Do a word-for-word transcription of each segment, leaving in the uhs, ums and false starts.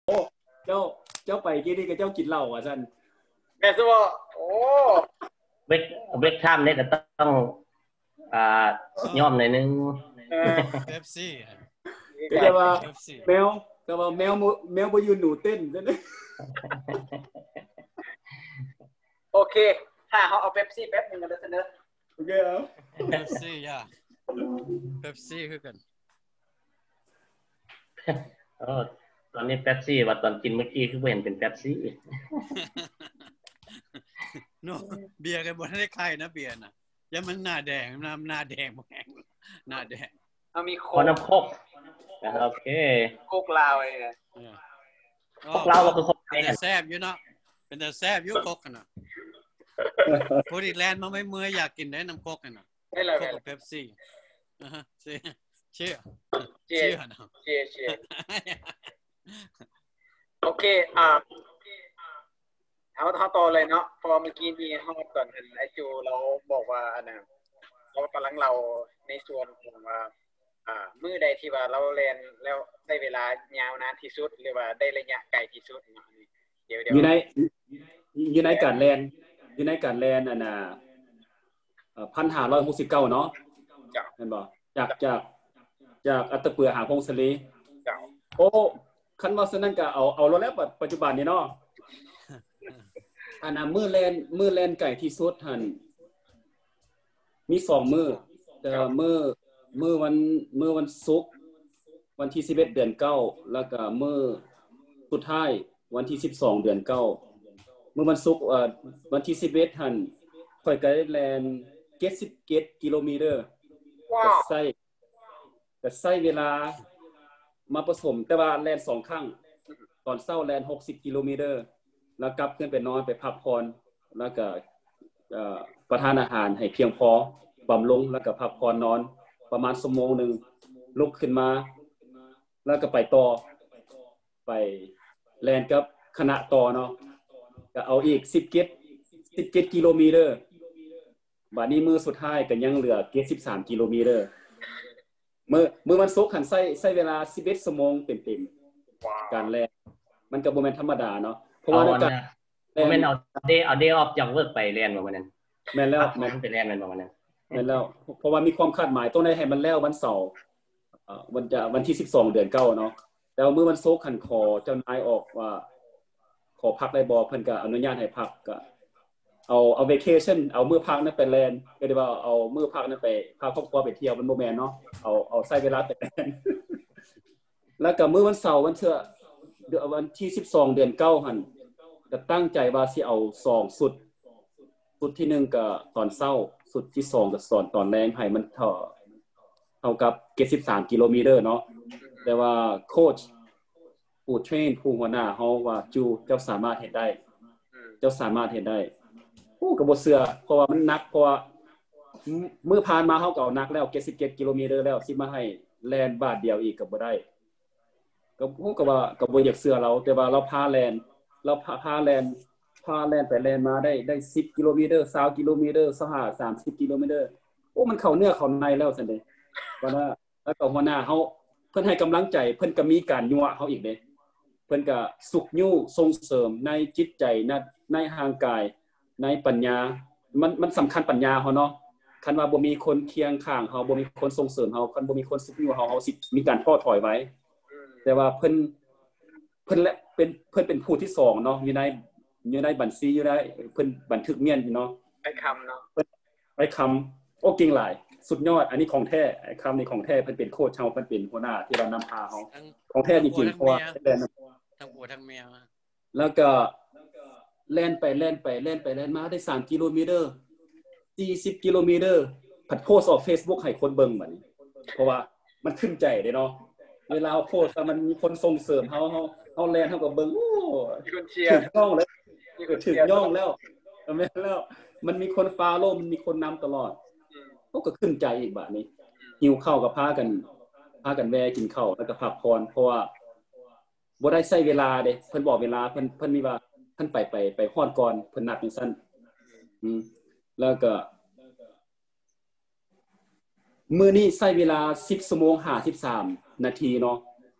เจ้าเจ้าไปกี่นี่ก็เจ้ากินเหล้าอ่ะซั่นแม่นบ่โอ้เบกเบกข้ามเนี่ยก็ต้องอ่าย่อมหน่อยนึงเออเอฟ ซีก็จะว่าแมวก็ว่าแมวแมวบ่ยืนหนูเต้นซั่นโอเคถ้าเฮาเอาเป๊ปซี่แป๊บนึงกันเด้อเสนอโอเคเอาเอฟ ซี ย่าเอฟ ซี คือกันเออตอนนี้เป๊ปซี่ว่าตอนกินเมื่อกี้คือบ่เห็นเป็นเป๊ปซี่โนเบียร์กันบ่ได้ใครนะเบียร์น่ะอย่ามันหน้าแดงน้ำหน้าแดงบ่แห้งหน้าแดงเอามีโคกขอน้ำโคกโอเคโคกลาวไอ้เนี่ยโคกลาวก็คือโคกไทยเป็นแซ่บอยู่เนาะเป็นแต่แซ่บอยู่โคกกันน่ะโพดิแลนด์มาไม่เมื่อยอยากกินได้น้ำโคกกันน่ะได้แล้วเป๊ปซี่อ่าฮะเชียร์เชียร์เชียร์เชียร์เชียร์โอเคอ่าเอาเฮาต่อเลยเนาะพอเมื่อกี้นี้เฮาตอนเห็นไอ้จูเราบอกว่าอันน่ะเรากำลังเราในส่วนของว่าอ่ามื้อใดที่ว่าเราแล่นแล้วได้เวลายาวนานที่สุดหรือว่าได้ระยะไกลที่สุดเดี๋ยวๆอยู่ในอยู่ในการแล่นอยู่ในการแล่นอันน่ะเอ่อหนึ่งพันห้าร้อยหกสิบเก้าเนาะจ้ะแม่นบ่จากจากจากอัตตปือหาพงศลีจ้ะโอ้คันว่าซั่นนั้นก็เอาเอาแล้วปัจจุบันนี้เนาะอันน่ะมื้อแล่นมื้อแล่นไกลที่สุดหั่นมีสองมื้อแต่มื้อมื้อวันมื้อวันศุกร์วันที่สิบเอ็ดเดือนเก้าแล้วก็มื้อสุดท้ายวันที่สิบสองเดือนเก้ามื้อวันศุกร์เอ่อวันที่สิบเอ็ดหั่นข้อยก็ได้แล่นเจ็ดสิบเจ็ดกิโลเมตรว้าวก็ใช้ก็ใช้เวลามาผสมแต่ว่าแล่นสองครั้งตอนเช้าแล่นหกสิบกิโลเมตรแล้วกลับขึ้นไปนอนไปพักผ่อนแล้วก็เอ่อประทานอาหารให้เพียงพอบำรุงแล้วก็พักผ่อนนอนประมาณชั่วโมงนึงลุกขึ้นมาแล้วก็ไปต่อไปแล่นกับคณะต่อเนาะก็เอาอีกสิบเจ็ด สิบเจ็ดกิโลเมตรบัดนี้มื้อสุดท้ายก็ยังเหลือเจ็ดสิบสามกิโลเมตรมื้อมื้อวันศุกร์หันใช้ใช้เวลาสิบเอ็ดชั่วโมงเต็มๆการแล่นมันก็บ่แม่นธรรมดาเนาะเพราะว่าในการบ่แม่นเอาเดย์เอาเดย์ออฟจากเวิร์คไปเรียนบ่มื้อนั้นแม่นแล้วแม่นไปเรียนแม่นบ่มื้อนั้นแม่นแล้วเพราะว่ามีความคาดหมายต้องได้ให้มันแล้ววันเสาร์เอ่อวันจะวันที่สิบสองเดือนเก้าเนาะแต่ว่ามื้อวันศุกร์หันขอเจ้านายออกว่าขอพักได้บ่เพิ่นก็อนุญาตให้พักก็เอาเอา vacation เอามื้อพักนั้นไปแล่นก็ได้ว่าเอามื้อพักนั้นไปพาครอบครัวไปเที่ยวมันบ่แม่นเนาะเอาเอาใช้เวลาไปแล่นแล้วก็มื้อวันเสาร์วันเทื่อวันที่สิบสองเดือนเก้าหั่นก็ตั้งใจว่าสิเอาสองสุดสุดที่หนึ่งก็ตอนเช้าสุดที่สองก็สอนตอนแลงให้มันเท่าเท่ากับเจ็ดสิบสามกิโลเมตรเนาะแต่ว่าโค้ชผู้เทรนผู้หัวหน้าเฮาว่าจูเจ้าสามารถเฮ็ดได้เจ้าสามารถเฮ็ดได้โอ้ก็บ่เชื่อเพราะว่ามันหนักเพราะว่ามื้อผ่านมาเฮาก็เอาหนักแล้วเจ็ดสิบเจ็ดกิโลเมตรแล้วสิมาให้แล่นบาทเดียวอีกก็บ่ได้ก็โหก็ว่าก็บ่อยากเชื่อเราแต่ว่าเราพาแล่นเราพาพาแล่นพาแล่นไปแล่นมาได้ได้สิบกิโลเมตรยี่สิบกิโลเมตรยี่สิบห้า สามสิบกิโลเมตรโอ้มันเข้าเนื้อเข้าในแล้วซั่นเด้ว่าแล้วแล้วก็หัวหน้าเฮาเพิ่นให้กำลังใจเพิ่นก็มีการยั่วเฮาอีกเด้เพิ่นก็สุขยู่ส่งเสริมในจิตใจในในร่างกายในปัญญามันมันสำคัญปัญญาเฮาเนาะคันว่าบ่มีคนเคียงข้างเฮาบ่มีคนส่งเสริมเฮาคันบ่มีคนสุขยู่เฮาเฮาสิมีการท้อถอยไว้แต่ว่าเพิ่นเพิ่นและเป็นเพิ่นเป็นผู้ที่สองเนาะอยู่ในอยู่ในบัญชีอยู่ได้เพิ่นบันทึกเมียนอยู่เนาะไอ้คำเนาะเพิ่นไอ้คำโอ้เก่งหลายสุดยอดอันนี้ของแท้ไอ้คำนี่ของแท้เพิ่นเป็นโค้ชเฮาเพิ่นเป็นหัวหน้าที่เรานำพาเฮาของแท้จริงๆเพราะว่าทั้งผัวทั้งเมียแล้วก็แล่นไปแล่นไปแล่นไปแล่นมาได้สามกิโลเมตรสี่สิบกิโลเมตรผัดโพสต์ออก Facebook ให้คนเบิ่งบัดนี้เพราะว่ามันขึ้นใจเด้เนาะเวลาโพสต์มันมีคนส่งเสริมเฮาเฮาเฮาแล่นเฮาก็เบิ่งโอ้มีคนเชียร์ถึงย่องแล้วถึงย่องแล้วแม่นแล้วมันมีคนฟอลโลว์มันมีคนนำตลอดโอ้ก็ขึ้นใจอีกบัดนี้หิวข้าวก็พากันพากันแวะกินข้าวแล้วก็พักผ่อนเพราะว่าบ่ได้ใช้เวลาเด้เพิ่นบอกเวลาเพิ่นเพิ่นมีว่าเพิ่นไปไปไปฮอดก่อนเพิ่นนัดจังซั่นอืมแล้วก็มื้อนี้ใช้เวลาสิบชั่วโมงห้าสิบสามนาทีเนาะ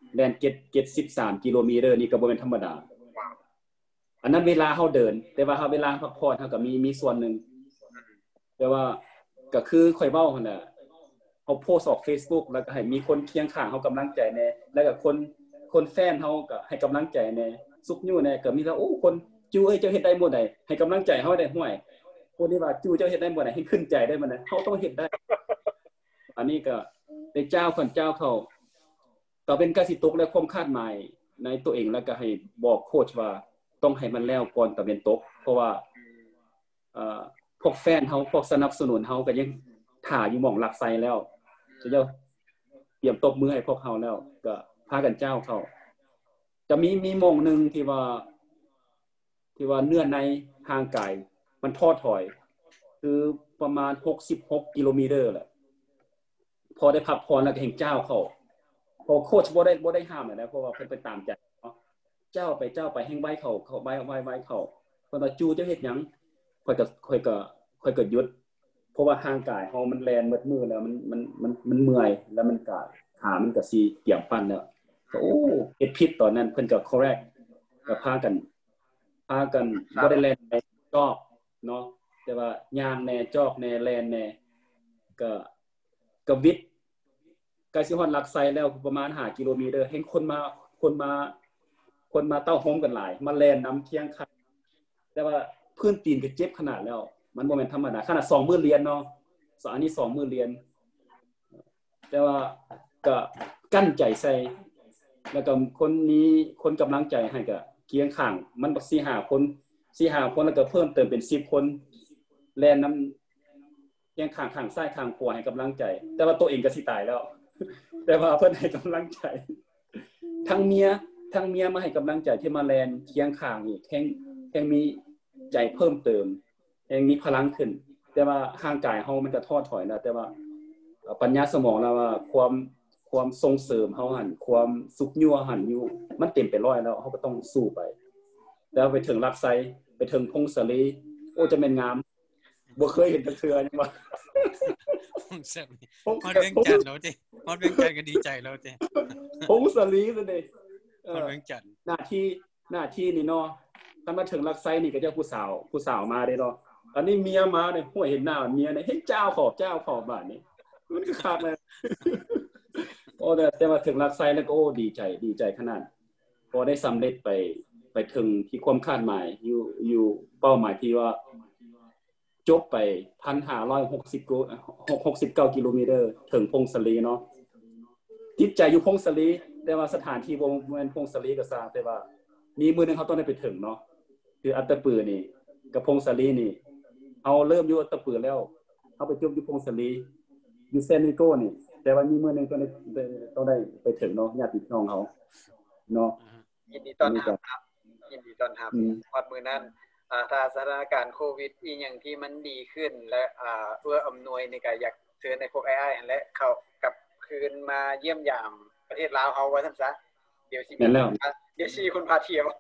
แล่นเจ็ด เจ็ดสิบสามกิโลเมตรนี่ก็บ่แม่นธรรมดาอันนั้นเวลาเฮาเดินแต่ว่าเฮาเวลาพักผ่อนเฮาก็มีมีส่วนนึงแต่ว่าก็คือข่อยเว้าหั่นน่ะเฮาโพสต์ออก Facebook แล้วก็ให้มีคนเคียงข้างเฮากำลังใจแน่แล้วก็คนคนแฟนเฮาก็ให้กำลังใจแน่สุกยู่แน่ก็มีแล้วโอ้คนจูเอ้ยเจ้าเฮ็ดได้บ่ได้ให้กำลังใจเฮาได้ห้วยคนที่ว่าจูเจ้าเฮ็ดได้บ่ได้ให้ขึ้นใจได้มันน่ะเฮาต้องเฮ็ดได้อันนี้ก็ได้เจ้าคนเจ้าเขาก็เป็นการสิตกและความคาดหมายในตัวเองแล้วก็ให้บอกโค้ชว่าต้องให้มันแล้วก่อนตะเวนตกเพราะว่าเอ่อพวกแฟนเฮาพวกสนับสนุนเฮาก็ยังท่าอยู่หม่องหลักไสแล้วเจ้าเตรียมตบมือให้พวกเฮาแล้วก็พากันเจ้าเข้าจะมีมีหม่องนึงที่ว่าที่ว่าเนื้อในห่างไกลมันท้อถอยคือประมาณหกสิบหกกิโลเมตรแหละพอได้พักผ่อนแล้วก็แห่งเจ้าเข้าพอโค้ชบ่ได้บ่ได้ห้ามเลยนะเพราะว่าเพิ่นไปตามใจเนาะเจ้าไปเจ้าไปแห่งไว้เขาเขาไว้ไว้ไว้เขาเพิ่นว่าจูเจ้าเฮ็ดหยังค่อยก็ค่อยก็ค่อยก็หยุดเพราะว่าร่างกายเฮามันแลนหมดมือแล้วมันมันมันมันเมื่อยแล้วมันก็ขามันก็สิเกี่ยมปั่นแล้วก็โอ้เฮ็ดผิดตอนนั้นเพิ่นก็ correct ก็พากันพากันบ่ได้แล่นไปจอกเนาะแต่ว่าย่างแน่จอกแน่แล่นแน่ก็ก็วิทย์ใกล้สิฮอดหลักไสแล้วประมาณห้ากิโลเมตรเห็นคนมาคนมาคนมาเต้าโฮมกันหลายมาแล่นนํเคียงคันแต่ว่าพื้นตีนก็เจ็บขนาดแล้วมันบ่แม่นธรรมดาขนาดสองมื้อเรียนเนาะสอนอันนี้สองมื้อเรียนแต่ว่าก็กั้นใจใส่แล้วก็คนนี้คนกำลังใจให้ก็เคียงข้างมันบ่สี่ ห้าคน สี่ ห้าคนแล้วก็เพิ่มเติมเป็นสิบคนแล่นนํเคียงข้างข้างซ้ายข้างขวาให้กำลังใจแต่ว่าตัวเองก็สิตายแล้วแต่ว่าเพิ่นให้กำลังใจทั้งเมียทั้งเมียมาให้กำลังใจที่มาแลนเคียงข้างอีกแห่งแห่งมีใจเพิ่มเติมแห่งมีพลังขึ้นแต่ว่าร่างกายเฮามันก็ท้อถอยนะแต่ว่าปัญญาสมองแล้วว่าความความส่งเสริมเฮาหั่นความสุขยั่วหั่นอยู่มันเต็มไปร้อยแล้วเฮาก็ต้องสู้ไปแล้วไปถึงลักไซไปถึงพงศลีโอ้จะแม่นงามบ่เคยเห็นจักเทื่อจังว่าพงศลีฮอดเวียงจันทน์แล้วติฮอดเวียงจันทน์ก็ดีใจแล้วติพงศลีซะเด้ฮอดเวียงจันทน์หน้าที่หน้าที่นี่เนาะถ้ามาถึงลักไซนี่ก็จะผู้สาวผู้สาวมาเด้เนาะอันนี้เมียมาเนี่ยโหเห็นหน้าเมียเนี่ยเฮ้ยเจ้าขอบเจ้าขอบบ้านนี้มันก็ขาดเลยโอ้แต่แต่มาถึงลักไซแล้วก็โอ้ดีใจดีใจขนาดพอได้สำเร็จไปไปถึงที่ความคาดหมายอยู่อยู่เป้าหมายที่ว่าจบไป หนึ่งพันห้าร้อยหกสิบ หกสิบเก้ากิโลเมตรถึงพงศลีเนาะจิตใจอยู่พงศลีแต่ว่าสถานที่บ่แม่นพงศลีก็ซะแต่ว่ามีมื้อนึงเฮาต้องได้ไปถึงเนาะคืออัตตปือนี่กับพงศลีนี่เฮาเริ่มอยู่อัตตปือแล้วเฮาไปจบอยู่พงศลีอยู่เซนิโกนี่แต่ว่ามีมื้อนึงต้องได้ต้องได้ไปถึงเนาะญาติพี่น้องเฮาเนาะยินดีต้อนรับครับยินดีต้อนรับฮอดมื้อนั้นอ่าถ้าสถานการณ์โควิดอีหยังที่มันดีขึ้นและอ่าเอื้ออำนวยนี่ก็อยากเชิญในพวก ไอ ไอ นั่นแหละเข้ากลับคืนมาเยี่ยมยามประเทศลาวเฮาว่าซั่นซะเดี๋ยวสิมีเดี๋ยวสิคนพาเที่ยว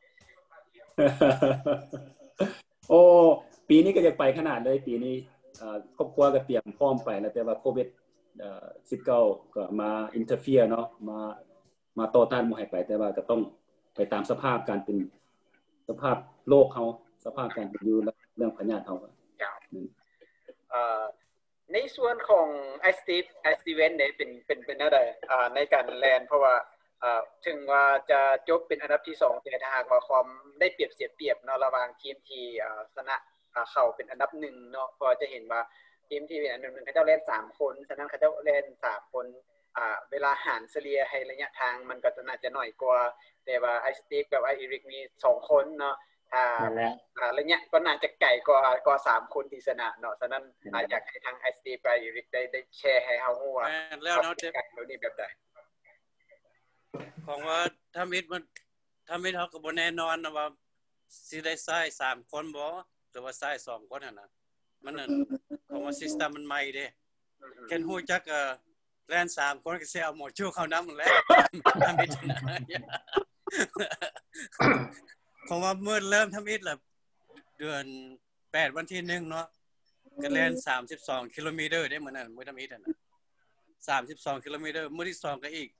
โอ้ปีนี้ก็จะไปขนาดเลยปีนี้เอ่อครอบครัวก็เตรียมพร้อมไปแล้วแต่ว่าโควิดเอ่อสิบเก้าก็มาอินเทอร์เฟียร์เนาะมามาต่อต้านบ่ให้ไปแต่ว่าก็ต้องไปตามสภาพการเป็นสภาพโลกเฮาสภาพการเป็นอยู่เรื่องพยาธิเฮาเอ่อในส่วนของ Ice Steve Ice Event เนี่ยเป็นเป็นเป็นอะไรอ่าในการแลนเพราะว่าอ่าถึงว่าจะจบเป็นอันดับที่สองแต่ถ้าหากว่าความได้เปรียบเสียเปรียบเนาะระหว่างทีมที่อ่าชนะอ่าเข้าเป็นอันดับหนึ่งเนาะเพราะจะเห็นว่าทีมที่เป็นอันดับหนึ่งเขาเจ้าเล่นสามคนฉะนั้นเขาเจ้าเล่นสามคนอ่าเวลาหารเฉลี่ยให้ระยะทางมันก็จะน่าจะน้อยกว่าแต่ว่า Ice Steve กับ Ice Eric มีสองคนเนาะอ่าอ่าระยะก็น่าจะไกลกว่ากว่าสามคนที่ชนะเนาะฉะนั้นอยากให้ทาง Ice Steve กับ Ice Eric ได้ได้แชร์ให้เฮาฮู้ว่าแล้วเนาะจะกันแล้วนี่แบบใดของว่าถ้ามิดมันถ้ามิดเฮาก็บ่แน่นอนนะว่าสิได้ใช้สามคนบ่หรือว่าใช้สองคนนั่นน่ะมันนั่นของว่าซิสเต็มมันใหม่เด้แค่ฮู้จักเอ่อแล่นสามคนก็สิเอาหมอชูเข้านำแล้วถ้ามิดนะของว่าเมื่อเริ่มทำอิฐล่ะเดือนแปดวันที่หนึ่งเนาะก็แล่นสามสิบสองกิโลเมตรได้มื้อนั้นมื้อทำอิฐน่ะสามสิบสองกิโลเมตรมื้อที่สองก็อีก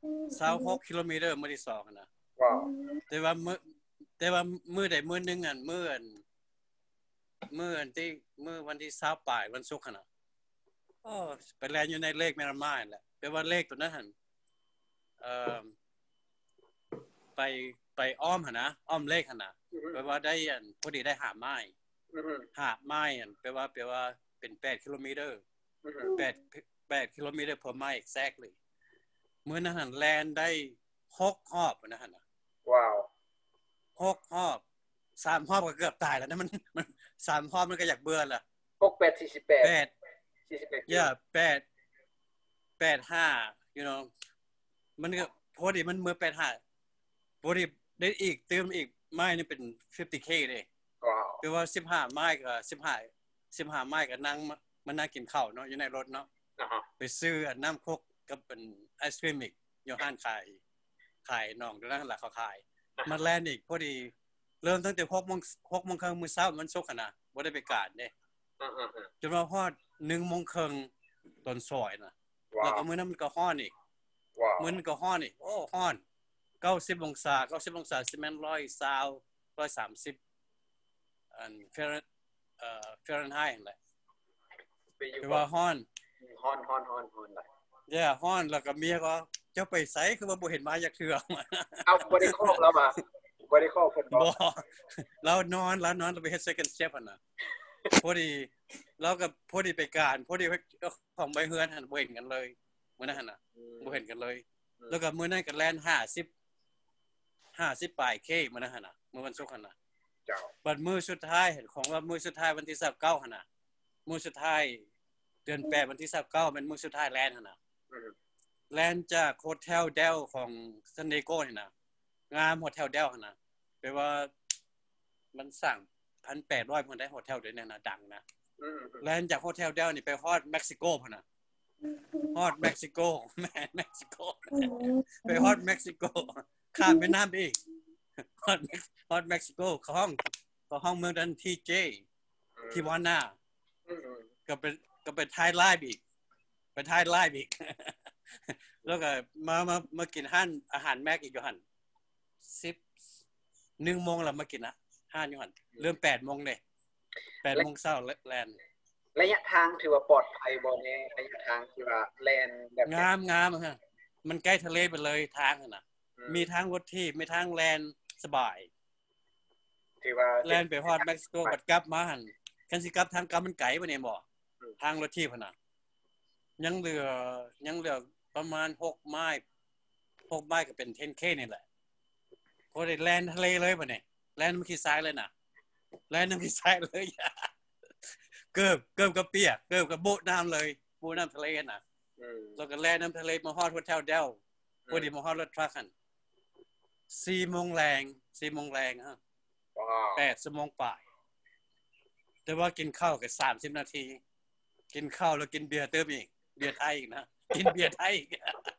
ยี่สิบหกกิโลเมตรมื้อที่สองน่ะว้าวแต่ว่ามื้อแต่ว่ามื้อใดมื้อนึงอันมื้ออันมื้ออันที่มื้อวันที่ยี่สิบปลายวันศุกร์น่ะโอ้ไปแล่นอยู่ในเลขแม่น้ำมายแหละแปลว่าเลขตัวนั้นหั่นเอ่อไปไปอ้อมหั่นนะอ้อมเลขหั่นน่ะแปลว่าได้อันพอดีได้ห้าไม้ห้าไม้อันแปลว่าแปลว่าเป็นแปดกิโลเมตรแปด แปดกิโลเมตร per mile exactly มื้อนั้นหั่นแล่นได้หกรอบนะหั่นน่ะว้าวหกรอบสามรอบก็เกือบตายแล้วนะมันมันสามรอบมันก็อยากเบื่อล่ะหก แปด สี่สิบแปดแปดสี่สิบแปด yeah แปด แปด ห้า you know มันก็พอดีมันมื้อแปด ห้าพอดีได้อีกเติมอีกไม้นี่เป็น ห้าสิบเค เด้ว้าวแปลว่าสิบห้าไม้ก็สิบห้า สิบห้าไม้ก็นั่งมานั่งกินข้าวเนาะอยู่ในรถเนาะอ่าฮะไปซื้อน้ำโคกกับเป็นไอศกรีมอีกอยู่ห้านขายขายน้องนั่นล่ะเขาขายมาแล่นอีกพอดีเริ่มตั้งแต่ หกโมง หกโมงครึ่งมื้อเช้ามันศุกร์น่ะบ่ได้ไปกาดเด้อือๆจนว่าฮอด หนึ่งโมงครึ่งตอนซอยน่ะแล้วก็มื้อนั้นมันก็ร้อนอีกว้าวมื้อนั้นก็ร้อนอีกโอ้ร้อนเก้าสิบองศาเก้าสิบองศาสิแม่นหนึ่งร้อยยี่สิบ หนึ่งร้อยสามสิบอันเฟรนเอ่อเฟรนไฮต์นั่นแหละไปว่าร้อนฮ้อนๆๆๆล่ะแย่ฮ้อนแล้วก็เมียก็เจ้าไปไสคือว่าบ่เห็นมาจักเทื่อเอาบ่ได้ครอบแล้วบ่บ่ได้ครอบเพิ่นบ่บ่เรานอนเรานอนเราไปเฮ็ด second step หั่นน่ะพอดีเราก็พอดีไปการพอดีของใบเฮือนหั่นบ่เห็นกันเลยมื้อนั้นหั่นน่ะบ่เห็นกันเลยแล้วก็มื้อนั้นก็แล่นห้าสิบ ห้าสิบปลายเคมื้อนั้นหั่นน่ะมื้อวันศุกร์หั่นน่ะเจ้าบัดมื้อสุดท้ายเห็นของว่ามื้อสุดท้ายวันที่ยี่สิบเก้าหั่นน่ะมื้อสุดท้ายเดือนแปดวันที่ยี่สิบเก้าเป็นมื้อสุดท้ายแลนด์หั่นน่ะแลนด์จากโฮเทลเดลของซันดิเอโกนี่น่ะงามโฮเทลเดลหั่นน่ะแปลว่ามันสร้าง หนึ่งพันแปดร้อย คนได้โฮเทลด้วยเนี่ยนะดังนะแลนด์จากโฮเทลเดลนี่ไปฮอดเม็กซิโกพุ่นน่ะฮอดเม็กซิโกแม่เม็กซิโกไปฮอดเม็กซิโกข้ามแม่น้ำอีกฮอดฮอดเม็กซิโกเข้าห้องเข้าห้องเมืองดันทีเจที่วาน่าก็เป็นก็ไปถ่ายไลฟ์อีกไปถ่ายไลฟ์อีกแล้วก็มามามากินอาหารอาหารแม็กอีกอยู่หั่นสิบ หนึ่งโมงแล้วมากินนะห้านอยู่หั่นเริ่ม แปดโมงเด้แปดโมงเช้าแลนด์ระยะทางถือว่าปลอดภัยบ่แน่ระยะทางที่ว่าแล่นแบบงามๆฮะมันใกล้ทะเลไปเลยทางนั่นน่ะมีทางรถที่มีทางแลนด์สบายถือว่าแลนด์ไปฮอดเม็กซิโกบัดกลับมาหั่นคันสิกลับทางกลับมันไกลบ่แน่บ่ทางรถที่พุ่นน่ะยังเหลือยังเหลือประมาณหกไมล์หกไมล์ก็เป็น สิบเค นี่แหละพอได้แลนด์ทะเลเลยบ่เนี่ยแลนด์มันขี้ทรายเลยน่ะแลนด์มันขี้ทรายเลยเกือบเกือบกับเปียกเกือบกับโบ๊ะน้ำเลยโบ๊ะน้ำทะเลน่ะอืมแล้วก็แลนด์น้ำทะเลมาฮอดโฮเทลเดลพอดีมาฮอดรถทรัคหั่นสี่โมงแรงสี่โมงแรงฮะว้าวแปดชั่วโมงปลายแต่ว่ากินข้าวก็สามสิบนาทีกินข้าวแล้วกินเบียร์เติมอีกเบียร์ไทยอีกนะกินเบียร์ไทยอีก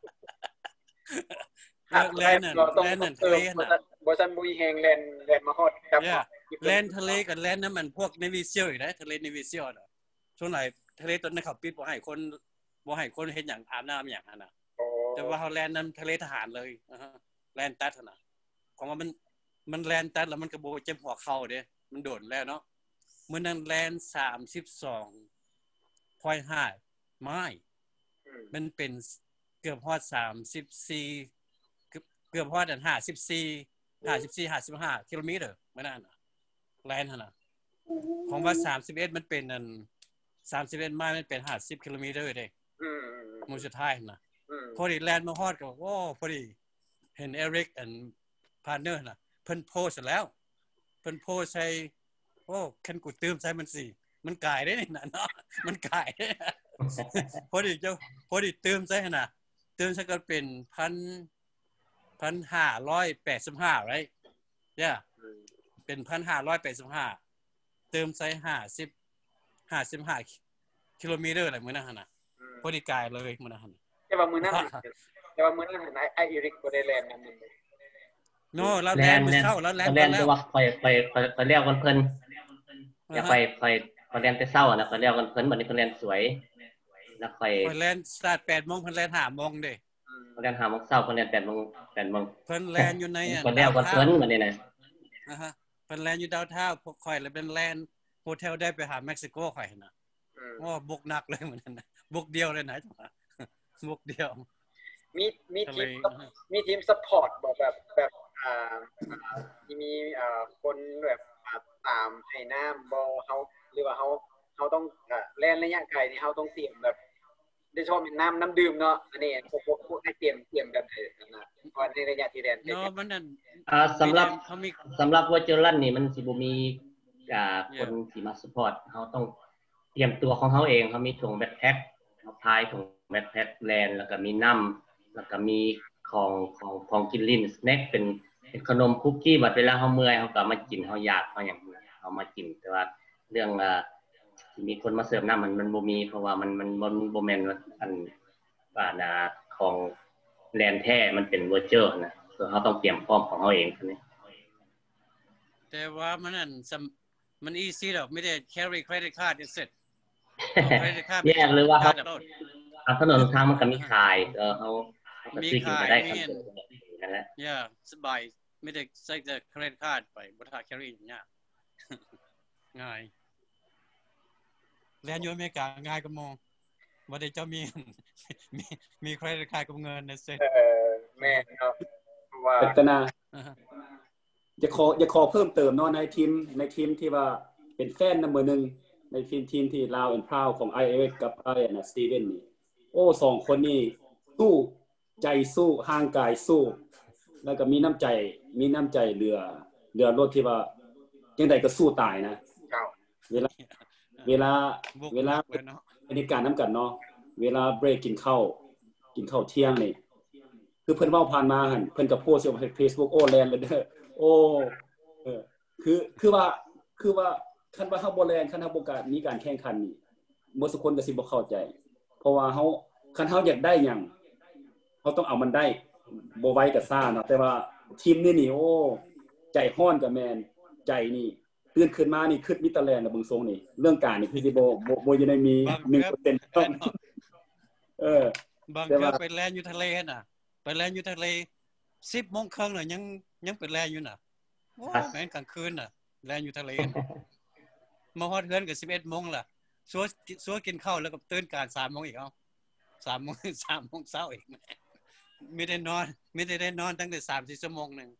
แลนด์นั่นแลนด์นั่นทะเลน่ะบ่ซั่นบ่มีแฮงแล่นแล่นมาฮอดครับแลนด์ทะเลกับแลนด์นั้นมันพวก Navy Seal อีกนะทะเล Navy Seal น่ะช่วงไหนทะเลตอนนั้นเขาปิดบ่ให้คนบ่ให้คนเฮ็ดหยังอาบน้ำหยังหั่นน่ะแต่ว่าเฮาแลนด์นั้นทะเลทหารเลยอะฮะแลนด์ตัดน่ะของว่ามันมันแลนด์ตัดแล้วมันก็บ่เจ็บหัวเข่าเด้มันโดนแล้วเนาะมื้อนั้นแลนด์สามสิบสอง จุดห้า ไมล์มันเป็นเกือบฮอดสามสิบสี่เกือบฮอดอันห้าสิบสี่ ห้าสิบสี่ ห้าสิบห้ากิโลเมตรมื้อนั้นน่ะแลนด์หั่นน่ะของว่าสามสิบเอ็ดมันเป็นอันสามสิบเอ็ดไมล์มันเป็นห้าสิบกิโลเมตรเด้อืมๆมื้อสุดท้ายน่ะพอดีแลนด์มาฮอดก็โอ้พอดีเห็นเอริกอันพาร์ทเนอร์น่ะเพิ่นโพสต์แล้วเพิ่นโพสต์ใส่โอ้คันกูตื่มใส่มันสิมันกายได้นี่น่ะเนาะมันกายพอดีเจ้าพอดีตื่มใส่หั่นน่ะตื่มซะก็เป็นหนึ่งพันห้าร้อยแปดสิบห้า right yeah เป็น หนึ่งพันห้าร้อยแปดสิบห้า เติมใส่ห้าสิบ ห้าสิบห้ากิโลเมตรอะไรมื้อนั้นหั่นน่ะพอดีกายเลยมื้อนั้นหั่นแต่ว่ามื้อนั้นแต่ว่ามื้อนั้นไอ้อีริกบ่ได้แล่นนำนึงโน่แล้วแลนมื้อเช้าแล้วแลนแล้วว่าค่อยค่อยค่อยเรียกกันเพิ่นอย่าไปค่อยค่อยแล่นแต่เช้าอ่ะนะค่อยเรียกกันเพิ่นบัดนี้เพิ่นแล่นสวยแล้วค่อยค่อยแล่นสตาร์ท แปดโมง เพิ่นแล่น ห้าโมงเด้เรียนห้าโมงเช้าเพิ่นเรียนแปดโมงแปดโมงเพิ่นแลนอยู่ในอันเพิ่นแล้วก็เพิ่นบัดนี้น่ะอ่าฮะเพิ่นแลนอยู่ดาวทาวน์พวกข่อยเลยเป็นแลนโฮเทลได้ไปหาเม็กซิโกข่อยน่ะอืมโอ้บุกหนักเลยเหมือนกันนะบุกเดียวเลยนะจังว่าบุกเดียวมีมีก็ทีเลมยมีทีมซัพพอร์ตบ่แบบแบบอ่าที่มีอ่าคนแบบอ่าตามให้น้ำบ่เฮาหรือว่าเฮาเฮาต้องอ่าแล่นระยะไกลนี่เฮาต้องเตรียมแบบโดยเฉพาะเป็นน้ำน้ำดื่มเนาะอันนี้พวกพวกพวกให้เตรียมเตรียมแบบไหนนั่นน่ะเพราะในระยะที่แล่นไกลเนาะมันนั่นอ่าสำหรับเขามีสำหรับ Virtual Run นี่มันสิบ่มีอ่าคน Yeah. ที่มาซัพพอร์ตเฮาต้องเตรียมตัวของเฮาเองเฮามีถุงแบ็คแพ็คเฮาพายถุงแบ็คแพ็คแลนแล้วก็มีน้ำแล้วก็มีของของของกินลิ้นสแน็คเป็นเป็นขนมคุกกี้บัดเวลาเฮาเมื่อยเฮาก็มากินเฮาอยากเฮาหยังเอามากินแต่ว่าเรื่องอ่าที่มีคนมาเสิร์ฟน้ำมันมันบ่มีเพราะว่ามันมันบ่บ่แม่นว่าอันว่าน่ะของแลนแท้มันเป็น Virtual นะคือเฮาต้องเตรียมพร้อมของเฮาเองคั่นนี่แต่ว่ามันนั่นมัน easy ดอกไม่ได้ carry credit card instead credit card แยกเลยว่าเฮาโดดอ่าถนนทางมันก็มีขายเออเฮาเฮาก็ซื้อกินก็ได้ครับนั่นแหละ yeah สบายไม่ได้ใช้แต่ credit card ไปบ่ถ้า carry ยาก ง่ายแลนอยู่อเมริกาง่ายกว่าหมู่บ่ได้เจ้ามี มีมี credit card กับเงินนะเซ็ตเออแม่นเนาะเพราะว่าพัฒนาจะขอจะขอเพิ่มเติมเนาะในทีมในทีมที่ว่าเป็นแฟนนำมือหนึ่งในทีมทีมที่ Loud and Proud ของ ไอ เอ เอส กับไอ้น่ะสตีเวนนี่โอ้สองคนนี่สู้ใจสู้ห่างกายสู้แล้วก็มีน้ำใจมีน้ำใจเหลือเหลือรถที่ว่าจังได๋ก็สู้ตายนะครับ เวลาเวลาเวลาในการนำกันเนาะเวลาเบรกกินข้าวกินข้าวเที่ยงนี่คือเพิ่นเว้าผ่านมาหั่นเพิ่นก็โพสต์อยู่ใน Facebook โอ้แลนเลยเด้อโอ้เออคือคือว่าคือว่าคันว่าเฮาบ่แลนคันเฮาบ่กล้ามีการแข่งขันนี่บ่ทุกคนก็สิบ่เข้าใจ เพราะว่าเฮาคันเฮาอยากได้หยังเฮาต้องเอามันได้บ่ไวก็ซ่าเนาะแต่ว่าทีมนี้นี่โอ้ใจร้อนก็แม่นใจนี่ตื่นขึ้นมานี่คิดมีแต่แลนน่ะเบิ่งทรงนี่เรื่องการนี่คือสิบ่บ่บ่อยู่ในมี หนึ่งเปอร์เซ็นต์ ต้องเออบางเทื่อไปแลนอยู่ทะเลน่ะไปแลนอยู่ทะเล สิบโมงครึ่งน่ะยังยังเป็นแลนอยู่น่ะโอ้แม่นกลางคืนน่ะแลนอยู่ทะเลมาฮอดเฮือนก็สิบเอ็ดโมงล่ะซัวซัวกินข้าวแล้วก็ตื่นการสามโมงอีกเอ้าสามโมง สามโมงเช้าอีกไม่ได้นอนไม่ได้ได้นอนตั้งแต่ สามถึงสี่ ชั่วโมงนึง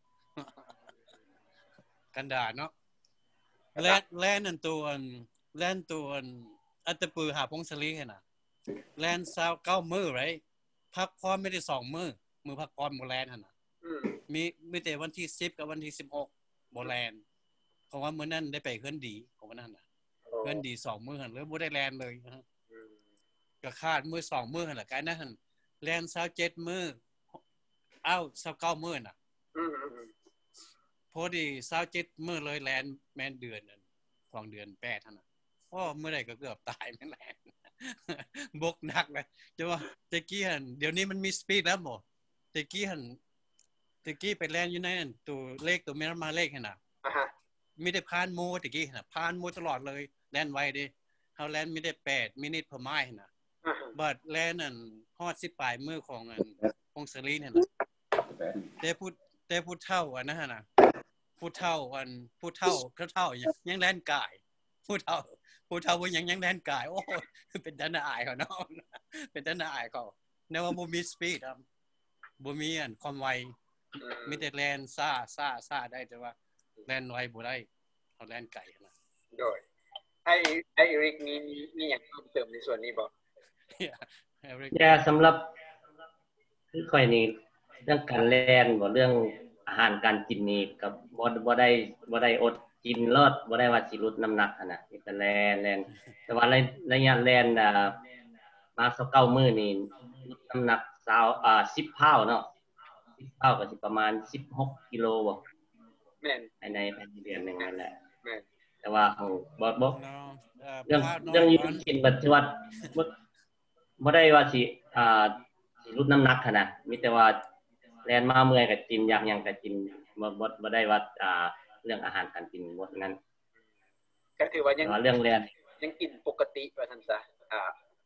กันดาเนาะแลนแลนนั่นตัวแลนตัวอัตตปือหาพงศลีให้น่ะแลนยี่สิบเก้ามื้อไรพักพร้อมไม่ได้สองมื้อมื้อพักพร้อมบ่แลนหั่นน่ะมีมีแต่วันที่สิบกับวันที่สิบหกบ่แลนเพราะว่ามื้อนั้นได้ไปเฮือนดีของวันนั้นน่ะเฮือนดีสองมื้อหั่นเลยบ่ได้แลนเลยก็คาดมื้อสองมื้อหั่นล่ะกันนั้นแลนยี่สิบเจ็ดมื้ออ้าวยี่สิบเก้ามื้อน่ะพอดียี่สิบเจ็ดมื้อเลยแลนแม่นเดือนนั่นของเดือนแปดหั่นน่ะโอ้มื้อใดก็เกือบตายแม่นแลนบกหนักเลยจะว่าตะกี้หั่นเดี๋ยวนี้มันมีสปีดแล้วบ่ตะกี้หั่นตะกี้ไปแลนอยู่ในนั่นตัวเลขตัวแม่นมาเลขหั่นน่ะอ่าฮะมีได้ผ่านหมู่ตะกี้หั่นน่ะผ่านหมู่ตลอดเลยแลนไวดิเฮาแลนมีได้แปดมินิเพอร์ไมล์หั่นน่ะบัดแลนนั่นฮอดสิบปลายมือของอันของสลีนั่นน่ะแต่พูดแต่พูดเท่าอันนั้นน่ะผู้เฒ่าอันผู้เฒ่าเขาเฒ่ายังแล่นกายผู้เฒ่าผู้เฒ่าบ่ยังยังแล่นกายโอ้เป็นตาหน้าอายเขาเนาะเป็นตาหน้าอายเขาแนวว่าบ่มีสปีดครับบ่มีอันความไวมีแต่แล่นซ่าซ่าซ่าได้แต่ว่าแล่นไวบ่ได้เขาแล่นไกลนะโดยไอ้ไอ้เอริกมีมีหยังเพิ่มเติมในส่วนนี้บ่อย่าสำหรับคือค่อยนี่เรื่องการแล่นบ่เรื่องอาหารการกินนี่ก็บ่บ่ได้บ่ได้อดกินรอดบ่ได้ว่าสิลดน้ำหนักหั่นน่ะมีแต่แล่นแล่นแต่ว่าระยะแล่นอ่ามายี่สิบเก้ามื้อนี่ลดน้ำหนักสาวอ่าสิบพาวเนาะสิบพาวก็สิประมาณสิบหกกิโลบ่แม่นภายในภายในเดือนนึงนั่นแหละแม่นแต่ว่าของบ่บ่เรื่องเรื่องอยู่กินบัดที่ว่าบ่บ่ได้ว่าสิอ่าสิลดน้ำหนักหั่นน่ะมีแต่ว่าแล่นมาเมื่อยก็กินอยากหยังก็กินบ่บ่บ่ได้ว่าอ่าเรื่องอาหารการกินบ่นั้นก็ถือว่ายังเรื่องแล่นยังกินปกติว่าซั่นซะอ่า